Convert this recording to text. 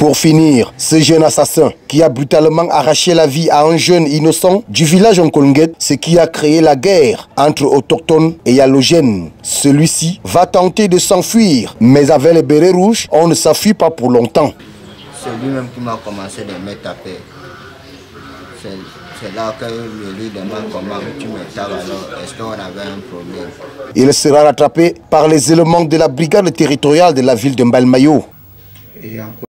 Pour finir, ce jeune assassin qui a brutalement arraché la vie à un jeune innocent du village Nkolnguet, ce qui a créé la guerre entre autochtones et halogènes. Celui-ci va tenter de s'enfuir, mais avec les bérets rouges, on ne s'enfuit pas pour longtemps. C'est lui-même qui m'a commencé de me taper. C'est là que je lui demande comment tu me tapes alors, est-ce qu'on avait un problème? Il sera rattrapé par les éléments de la brigade territoriale de la ville de Mbalmayo.